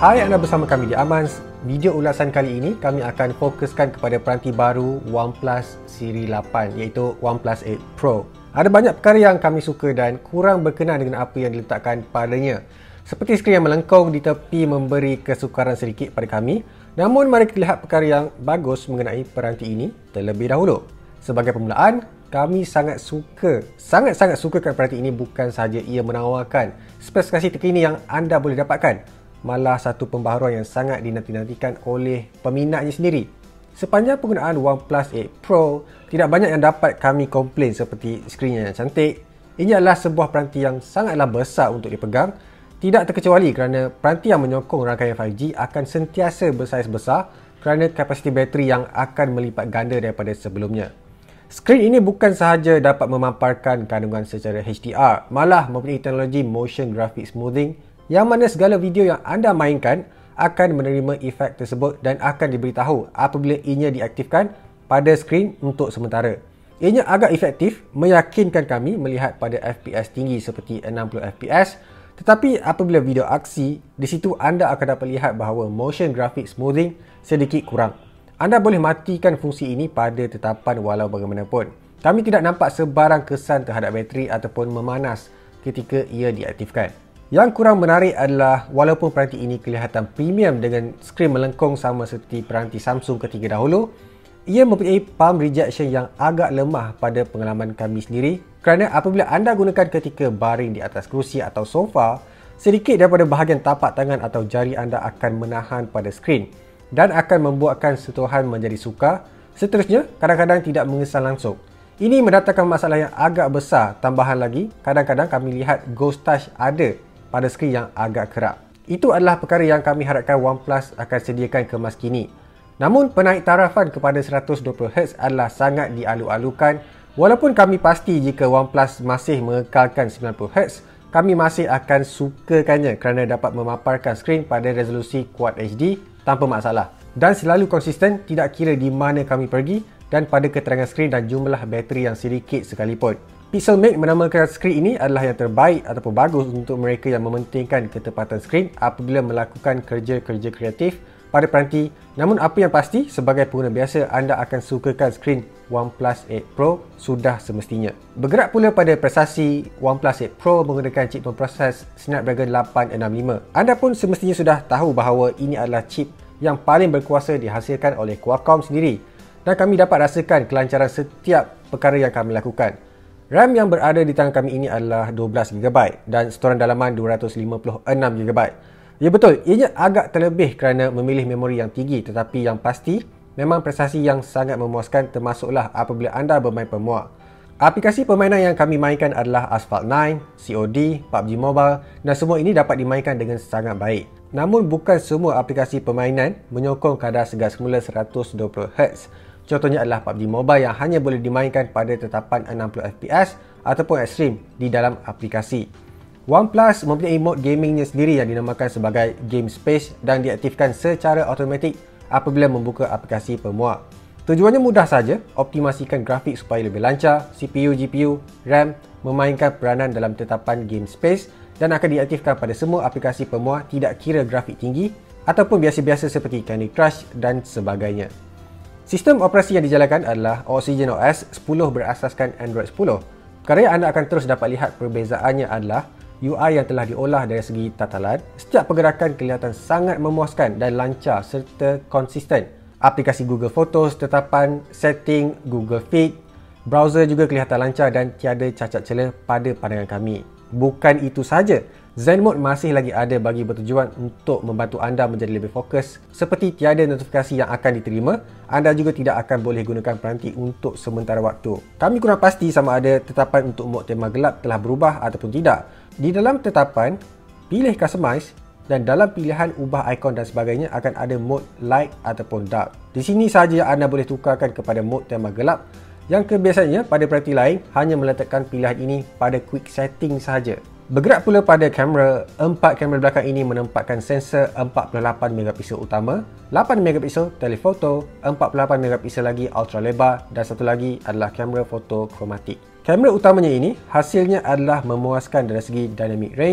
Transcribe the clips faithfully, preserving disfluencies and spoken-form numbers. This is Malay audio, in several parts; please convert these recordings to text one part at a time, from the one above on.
Hai, anda bersama kami di Amans. Video ulasan kali ini kami akan fokuskan kepada peranti baru OnePlus Seri lapan iaitu OnePlus eight Pro. Ada banyak perkara yang kami suka dan kurang berkenan dengan apa yang diletakkan padanya. Seperti skrin yang melengkung di tepi memberi kesukaran sedikit pada kami. Namun mari kita lihat perkara yang bagus mengenai peranti ini terlebih dahulu. Sebagai permulaan, kami sangat suka, sangat-sangat sukakan peranti ini bukan sahaja ia menawarkan spesifikasi terkini yang anda boleh dapatkan, malah satu pembaharuan yang sangat dinanti-nantikan oleh peminatnya sendiri. Sepanjang penggunaan OnePlus eight Pro, tidak banyak yang dapat kami komplain seperti skrinnya yang cantik. Ini adalah sebuah peranti yang sangatlah besar untuk dipegang, tidak terkecuali kerana peranti yang menyokong rangkaian five G akan sentiasa bersaiz besar kerana kapasiti bateri yang akan melipat ganda daripada sebelumnya. Skrin ini bukan sahaja dapat memaparkan kandungan secara H D R, malah mempunyai teknologi motion graphic smoothing yang mana segala video yang anda mainkan akan menerima efek tersebut dan akan diberitahu apabila ianya diaktifkan pada skrin untuk sementara. Ianya agak efektif meyakinkan kami melihat pada F P S tinggi seperti enam puluh F P S, tetapi apabila video aksi, di situ anda akan dapat lihat bahawa motion graphic smoothing sedikit kurang. Anda boleh matikan fungsi ini pada tetapan walau bagaimanapun. Kami tidak nampak sebarang kesan terhadap bateri ataupun memanas ketika ia diaktifkan. Yang kurang menarik adalah walaupun peranti ini kelihatan premium dengan skrin melengkung sama seperti peranti Samsung ketiga dahulu, ia mempunyai palm rejection yang agak lemah pada pengalaman kami sendiri kerana apabila anda gunakan ketika baring di atas kerusi atau sofa, sedikit daripada bahagian tapak tangan atau jari anda akan menahan pada skrin dan akan membuatkan sentuhan menjadi sukar. Seterusnya, kadang-kadang tidak mengesan langsung. Ini mendatangkan masalah yang agak besar. Tambahan lagi, kadang-kadang kami lihat ghost touch ada pada skrin yang agak kerap. Itu adalah perkara yang kami harapkan OnePlus akan sediakan kemas kini. Namun penaik tarafan kepada seratus dua puluh hertz adalah sangat dialu-alukan. Walaupun kami pasti jika OnePlus masih mengekalkan sembilan puluh hertz, kami masih akan sukakannya kerana dapat memaparkan skrin pada resolusi Quad H D tanpa masalah. Dan selalu konsisten tidak kira di mana kami pergi dan pada keterangan skrin dan jumlah bateri yang sedikit sekalipun. Pixelmator menamakan skrin ini adalah yang terbaik ataupun bagus untuk mereka yang mementingkan ketepatan skrin apabila melakukan kerja-kerja kreatif pada peranti. Namun apa yang pasti, sebagai pengguna biasa, anda akan sukakan skrin OnePlus eight Pro sudah semestinya. Bergerak pula pada prestasi, OnePlus eight Pro menggunakan chip pemproses Snapdragon lapan enam lima. Anda pun semestinya sudah tahu bahawa ini adalah chip yang paling berkuasa dihasilkan oleh Qualcomm sendiri dan kami dapat rasakan kelancaran setiap perkara yang kami lakukan. RAM yang berada di tangan kami ini adalah dua belas giga byte dan storan dalaman dua ratus lima puluh enam giga byte. Ya betul, ianya agak terlebih kerana memilih memori yang tinggi, tetapi yang pasti memang prestasi yang sangat memuaskan termasuklah apabila anda bermain pemuak. Aplikasi permainan yang kami mainkan adalah Asphalt nine, C O D, P U B G Mobile dan semua ini dapat dimainkan dengan sangat baik. Namun bukan semua aplikasi permainan menyokong kadar segar semula seratus dua puluh hertz. Contohnya adalah P U B G Mobile yang hanya boleh dimainkan pada tetapan enam puluh F P S ataupun ekstrim di dalam aplikasi. OnePlus mempunyai mode gamingnya sendiri yang dinamakan sebagai Game Space dan diaktifkan secara automatik apabila membuka aplikasi pemuak. Tujuannya mudah saja, optimasikan grafik supaya lebih lancar, C P U, G P U, RAM memainkan peranan dalam tetapan Game Space dan akan diaktifkan pada semua aplikasi pemuak tidak kira grafik tinggi ataupun biasa-biasa seperti Candy Crush dan sebagainya. Sistem operasi yang dijalankan adalah Oxygen O S sepuluh berasaskan Android sepuluh. Perkara yang anda akan terus dapat lihat perbezaannya adalah U I yang telah diolah dari segi tatalan. Setiap pergerakan kelihatan sangat memuaskan dan lancar serta konsisten. Aplikasi Google Photos, tetapan, setting, Google Fit, browser juga kelihatan lancar dan tiada cacat celah pada pandangan kami. Bukan itu saja, Zen Mode masih lagi ada bagi bertujuan untuk membantu anda menjadi lebih fokus. Seperti tiada notifikasi yang akan diterima, anda juga tidak akan boleh gunakan peranti untuk sementara waktu. Kami kurang pasti sama ada tetapan untuk mode tema gelap telah berubah ataupun tidak. Di dalam tetapan, pilih Customize dan dalam pilihan ubah ikon dan sebagainya akan ada mode light ataupun dark. Di sini sahaja yang anda boleh tukarkan kepada mode tema gelap yang kebiasaannya pada peranti lain hanya meletakkan pilihan ini pada quick setting sahaja. Bergerak pula pada kamera, empat kamera belakang ini menempatkan sensor empat puluh lapan megapiksel utama, lapan megapiksel telefoto, empat puluh lapan megapiksel lagi ultra lebar dan satu lagi adalah kamera foto kromatik. Kamera utamanya ini hasilnya adalah memuaskan dari segi dynamic range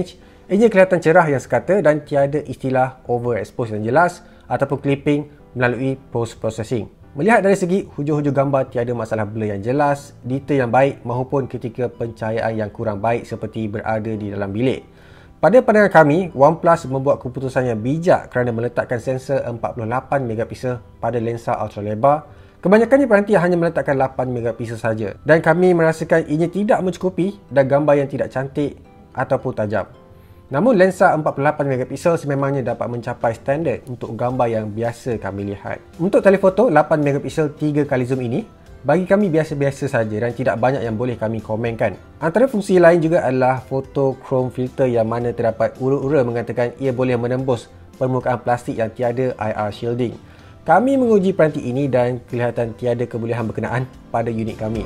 Ianya kelihatan cerah yang sekata dan tiada istilah overexpose yang jelas ataupun clipping melalui post-processing. Melihat dari segi hujung-hujung gambar tiada masalah blur yang jelas, detail yang baik maupun ketika pencahayaan yang kurang baik seperti berada di dalam bilik. Pada pandangan kami, OnePlus membuat keputusan yang bijak kerana meletakkan sensor empat puluh lapan megapiksel pada lensa ultra lebar. Kebanyakannya peranti hanya meletakkan lapan megapiksel saja dan kami merasakan ianya tidak mencukupi dan gambar yang tidak cantik ataupun tajam. Namun lensa empat puluh lapan megapiksel sememangnya dapat mencapai standard untuk gambar yang biasa kami lihat. Untuk telefoto lapan megapiksel tiga kali zoom ini, bagi kami biasa-biasa saja dan tidak banyak yang boleh kami komenkan. Antara fungsi lain juga adalah photo chrome filter yang mana terdapat ura-ura mengatakan ia boleh menembus permukaan plastik yang tiada I R shielding. Kami menguji peranti ini dan kelihatan tiada kebolehan berkenaan pada unit kami.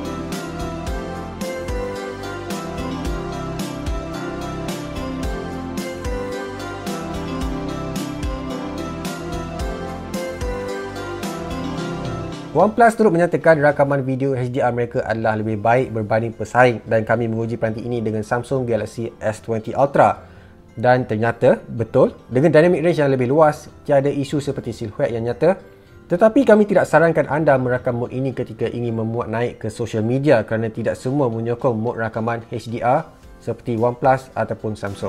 OnePlus turut menyatakan rakaman video H D R mereka adalah lebih baik berbanding pesaing dan kami menguji peranti ini dengan Samsung Galaxy S dua puluh Ultra. Dan ternyata, betul, dengan dynamic range yang lebih luas, tiada isu seperti silhouette yang nyata. Tetapi kami tidak sarankan anda merakam mod ini ketika ingin memuat naik ke social media kerana tidak semua menyokong mod rakaman H D R seperti OnePlus ataupun Samsung.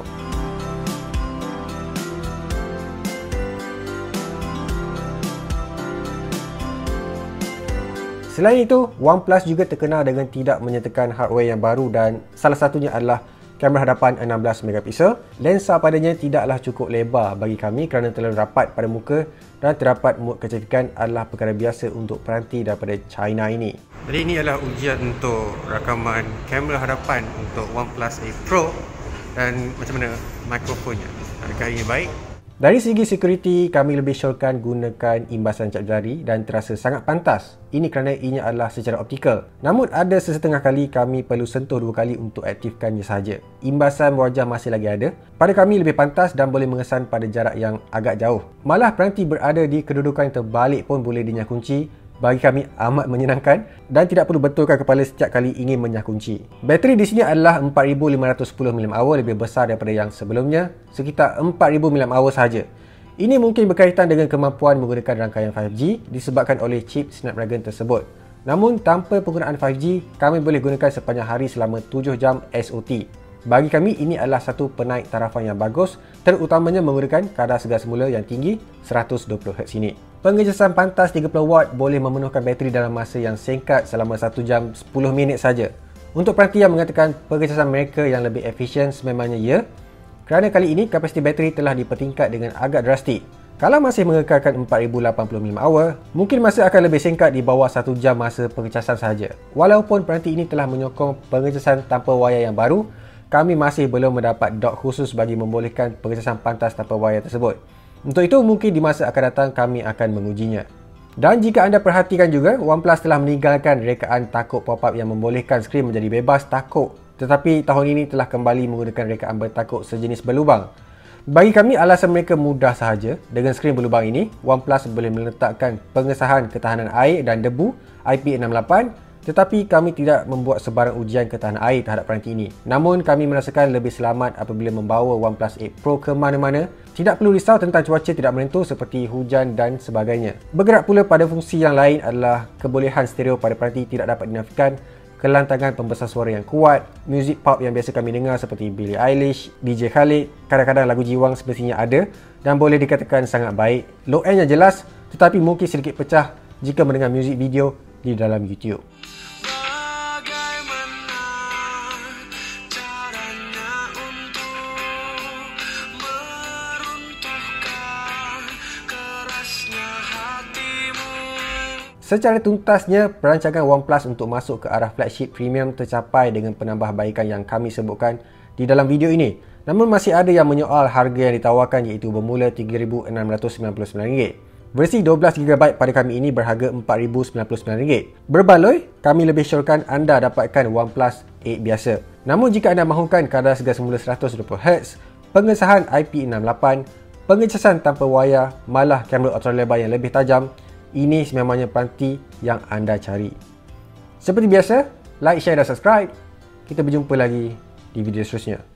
Selain itu, OnePlus juga terkenal dengan tidak menyertakan hardware yang baru dan salah satunya adalah kamera hadapan enam belas megapiksel. Lensa padanya tidaklah cukup lebar bagi kami kerana terlalu rapat pada muka dan terdapat mod kecantikan adalah perkara biasa untuk peranti daripada China ini. Jadi ini adalah ujian untuk rakaman kamera hadapan untuk OnePlus eight Pro dan macam mana mikrofonnya. Adakah ini baik? Dari segi security, kami lebih syorkan gunakan imbasan cap jari dan terasa sangat pantas. Ini kerana ianya adalah secara optikal. Namun ada sesetengah kali kami perlu sentuh dua kali untuk aktifkannya sahaja. Imbasan wajah masih lagi ada. Pada kami lebih pantas dan boleh mengesan pada jarak yang agak jauh. Malah peranti berada di kedudukan terbalik pun boleh dinyah kunci. Bagi kami amat menyenangkan dan tidak perlu betulkan kepala setiap kali ingin menyah kunci. Bateri di sini adalah empat ribu lima ratus sepuluh miliampere hour, lebih besar daripada yang sebelumnya, sekitar empat ribu miliampere hour sahaja. Ini mungkin berkaitan dengan kemampuan menggunakan rangkaian five G disebabkan oleh chip Snapdragon tersebut. Namun tanpa penggunaan five G, kami boleh gunakan sepanjang hari selama tujuh jam S O T. Bagi kami ini adalah satu penaik tarafan yang bagus, terutamanya menggunakan kadar segar semula yang tinggi seratus dua puluh hertz ini. Pengecasan pantas tiga puluh watt boleh memenuhkan bateri dalam masa yang singkat selama satu jam sepuluh minit saja. Untuk peranti yang mengatakan pengecasan mereka yang lebih efisien sememangnya ya, kerana kali ini kapasiti bateri telah dipertingkat dengan agak drastik. Kalau masih mengekalkan empat ribu lapan puluh miliampere hour, mungkin masa akan lebih singkat di bawah satu jam masa pengecasan sahaja. Walaupun peranti ini telah menyokong pengecasan tanpa wayar yang baru, kami masih belum mendapat dock khusus bagi membolehkan pengecasan pantas tanpa wayar tersebut. Untuk itu, mungkin di masa akan datang kami akan mengujinya. Dan jika anda perhatikan juga, OnePlus telah meninggalkan rekaan takuk pop-up yang membolehkan skrin menjadi bebas takuk. Tetapi tahun ini telah kembali menggunakan rekaan bertakuk sejenis berlubang. Bagi kami, alasan mereka mudah sahaja. Dengan skrin berlubang ini, OnePlus boleh meletakkan pengesahan ketahanan air dan debu I P enam lapan. Tetapi kami tidak membuat sebarang ujian ketahanan air terhadap peranti ini. Namun kami merasakan lebih selamat apabila membawa OnePlus eight Pro ke mana-mana. Tidak perlu risau tentang cuaca tidak menentu seperti hujan dan sebagainya. Bergerak pula pada fungsi yang lain adalah kebolehan stereo pada peranti tidak dapat dinafikan, kelantangan pembesar suara yang kuat, muzik pop yang biasa kami dengar seperti Billie Eilish, D J Khalid, kadang-kadang lagu jiwang semestinya ada dan boleh dikatakan sangat baik. Low end yang jelas tetapi mungkin sedikit pecah jika mendengar muzik video di dalam YouTube. Secara tuntasnya, perancangan OnePlus untuk masuk ke arah flagship premium tercapai dengan penambahbaikan yang kami sebutkan di dalam video ini. Namun masih ada yang menyoal harga yang ditawarkan iaitu bermula tiga ribu enam ratus sembilan puluh sembilan ringgit. Versi dua belas giga byte pada kami ini berharga empat ribu sembilan puluh sembilan ringgit. Berbaloi, kami lebih syorkan anda dapatkan OnePlus eight biasa. Namun jika anda mahukan kadar segar semula seratus dua puluh hertz, pengesahan I P enam lapan, pengecasan tanpa wayar, malah kamera ultra lebar yang lebih tajam, ini sememangnya peranti yang anda cari. Seperti biasa, like, share dan subscribe. Kita berjumpa lagi di video seterusnya.